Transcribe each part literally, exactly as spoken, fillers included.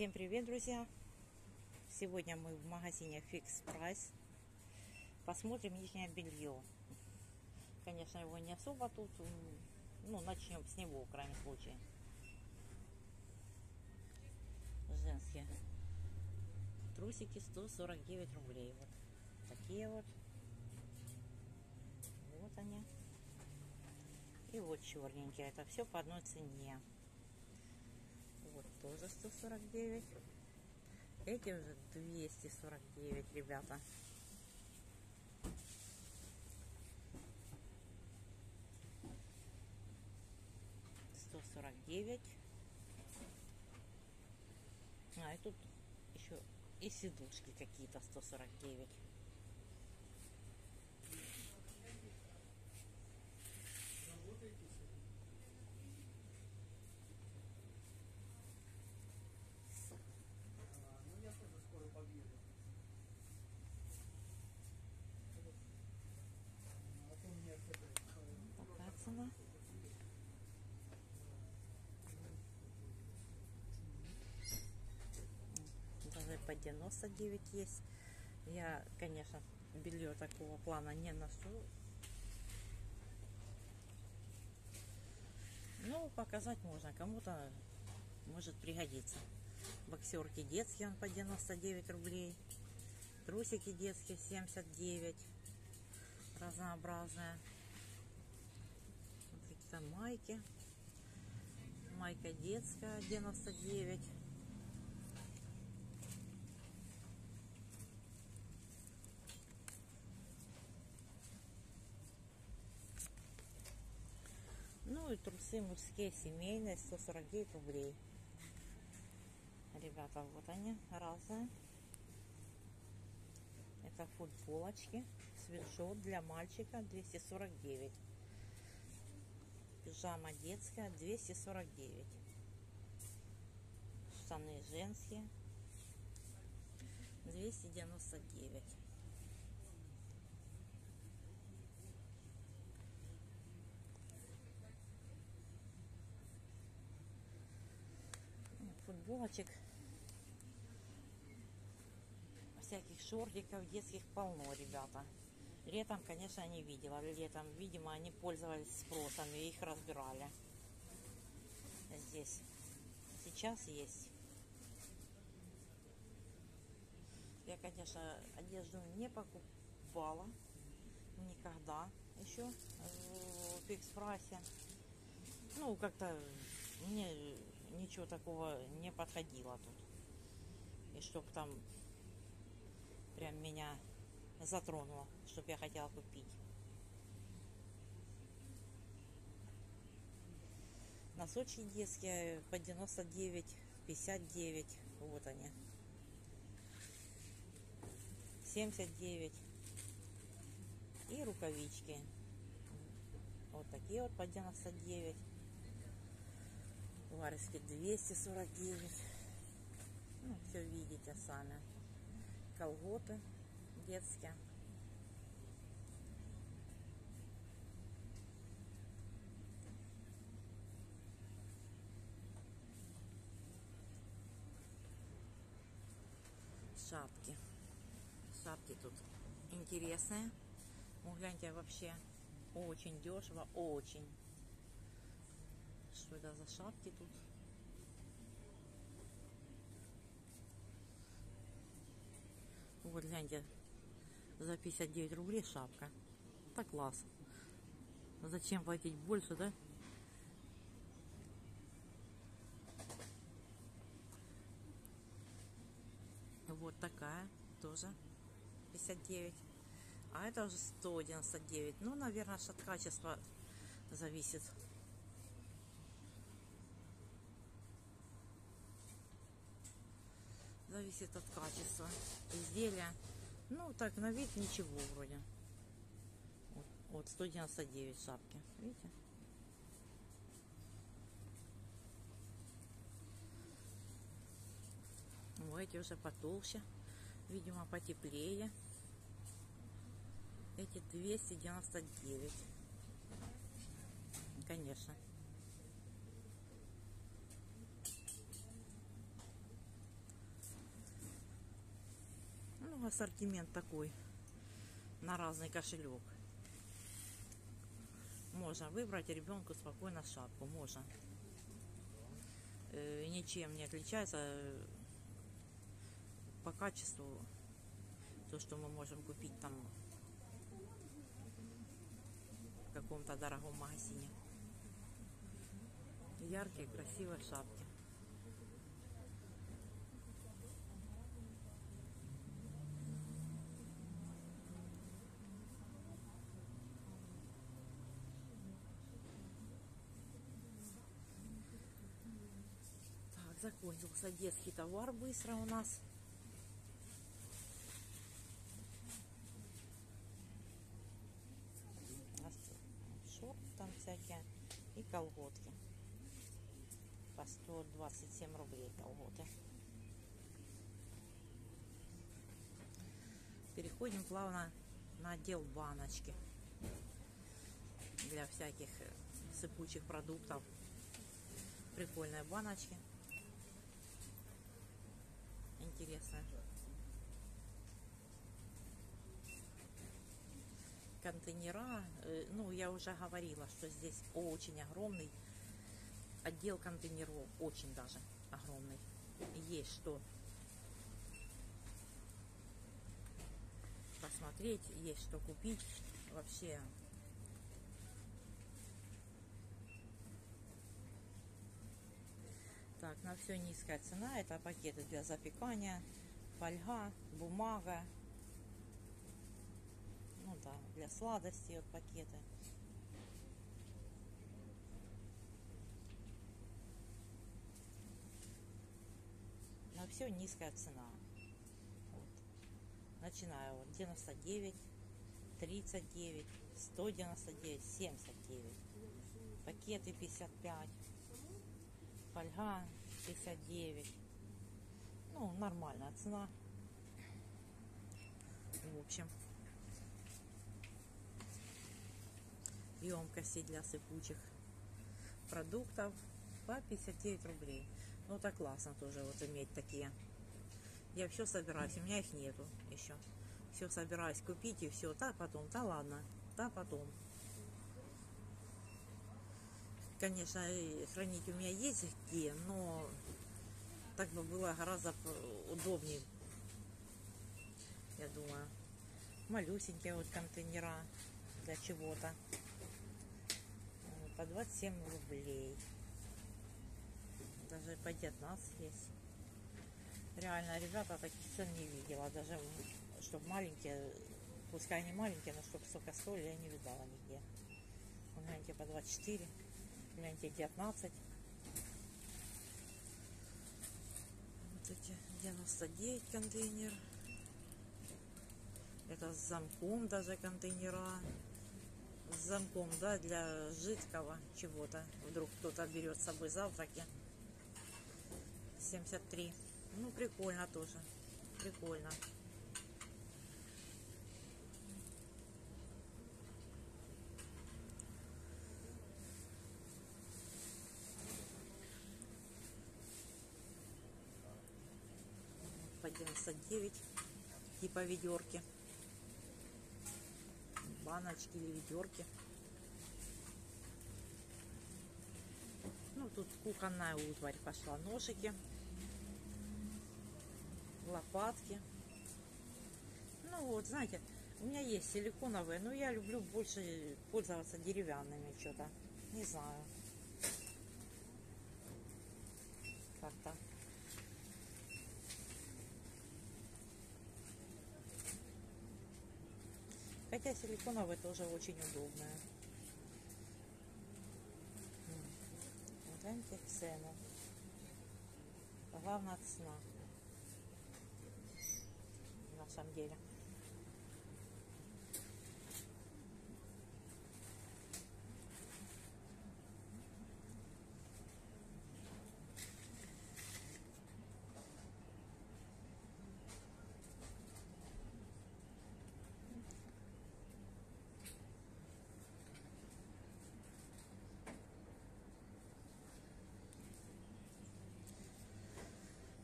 Всем привет, друзья! Сегодня мы в магазине Fix Price. Посмотрим нижнее белье. Конечно, его не особо тут. Ну, начнем с него, в крайнем случае. Женские трусики сто сорок девять рублей. Вот такие вот. Вот они. И вот черненькие. Это все по одной цене. Вот тоже сто сорок девять. Эти уже двести сорок девять, ребята. сто сорок девять. А, и тут еще и сидушки какие-то сто сорок девять. Такая цена. Даже по девяносто девять есть. Я, конечно, белье такого плана не ношу. Ну, показать можно. Кому-то может пригодиться. Боксерки детские по девяносто девять рублей. Трусики детские семьдесят девять. Разнообразные. Вот какие-то майки. Майка детская девяносто девять. Ну и трусы мужские семейные сто сорок девять рублей. Ребята, вот они разные. Это футболочки. Свитшот для мальчика двести сорок девять. Пижама детская двести сорок девять. Штаны женские двести девяносто девять. Футболочек, всяких шортиков детских полно, ребята. Летом, конечно, не видела. Летом, видимо, они пользовались спросом и их разбирали. Здесь сейчас есть. Я, конечно, одежду не покупала никогда еще в Fix Price. Ну, как-то мне ничего такого не подходило тут. И чтоб там прям меня затронуло, чтоб я хотела купить. Носочки детские по девяносто девять, пятьдесят девять. Вот они. семьдесят девять. И рукавички. Вот такие вот по девяносто девять. Варежки двести сорок девять. Ну, все видите сами. Колготы детские. Шапки. Шапки тут интересные. Ну, гляньте, вообще очень дешево, очень. Что это за шапки тут? Вот, гляньте, за пятьдесят девять рублей шапка. Так класс. Зачем платить больше, да? Вот такая тоже пятьдесят девять. А это уже сто девяносто девять. Ну, наверное, от качества зависит. Зависит от качества изделия. Ну, так, на вид ничего вроде. Вот, вот сто девяносто девять шапки. Видите? Ну, эти уже потолще. Видимо, потеплее. Эти двести девяносто девять. Конечно. Ну, ассортимент такой на разный кошелек. Можно выбрать ребенку спокойно шапку. Можно. Э, ничем не отличается по качеству то, что мы можем купить там в каком-то дорогом магазине. Яркие, красивые шапки. Так, закончился детский товар быстро у нас. Шорты там всякие и колготки. По сто двадцать семь рублей колготы. Переходим плавно на отдел баночки для всяких сыпучих продуктов. Прикольные баночки. Интересно. Контейнера. Ну, я уже говорила, что здесь очень огромный отдел контейнеров. Очень даже огромный. Есть что посмотреть, есть что купить. Вообще так, на все низкая цена. Это пакеты для запекания, фольга, бумага. Ну да, для сладостей вот пакеты. На все низкая цена. Вот. Начинаю вот девяносто девять, тридцать девять, сто девяносто девять, семьдесят девять. Пакеты пятьдесят пять. Фольга пятьдесят девять. Ну, нормальная цена. В общем, емкости для сыпучих продуктов по пятьдесят девять рублей. Ну, так классно тоже вот иметь такие. Я все собираюсь, у меня их нету еще. Все собираюсь купить и все. Да потом, да ладно, да потом. Конечно, хранить у меня есть где, но так бы было гораздо удобнее, я думаю. Малюсенькие вот контейнера для чего-то. По двадцать семь рублей. Даже по девятнадцать есть. Реально, ребята, таких цен не видела. Даже, чтобы маленькие, пускай они маленькие, но чтобы столько стоили, я не видала нигде. Вон, гляньте, по двадцать четыре. Гляньте, девятнадцать. Вот эти девяносто девять контейнер. Это с замком даже контейнера. С замком, да, для жидкого чего-то. Вдруг кто-то берет с собой завтраки. семьдесят три. Ну, прикольно тоже. Прикольно. По девяносто девять. Типа ведерки. Баночки или ведерки. Ну, тут кухонная утварь пошла. Ножики. Лопатки. Ну, вот, знаете, у меня есть силиконовые, но я люблю больше пользоваться деревянными что-то. Не знаю. Как-то. Хотя силиконовые тоже очень удобные. Вот гляньте цену. Главная цена. На самом деле.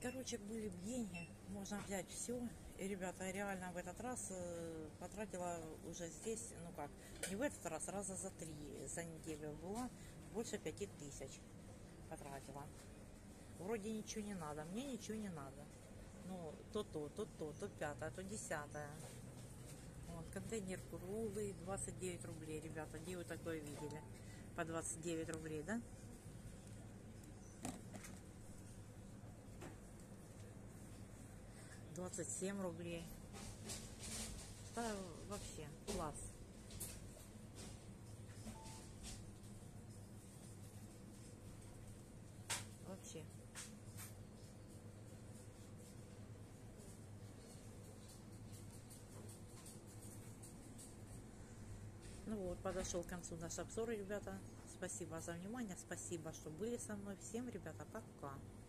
Короче, были бы деньги, можно взять все. И, ребята, я реально в этот раз э, потратила уже здесь, ну как, не в этот раз, раза за три за неделю была, больше пяти тысяч потратила. Вроде ничего не надо, мне ничего не надо. Ну, то то, то то, то пятое, то десятое. Вот, контейнер круглый, двадцать девять рублей, ребята, где вы такое видели? По двадцать девять рублей, да? двадцать семь рублей. Да, вообще, класс. Вообще. Ну вот, подошел к концу наш обзор, ребята. Спасибо за внимание, спасибо, что были со мной. Всем, ребята, пока.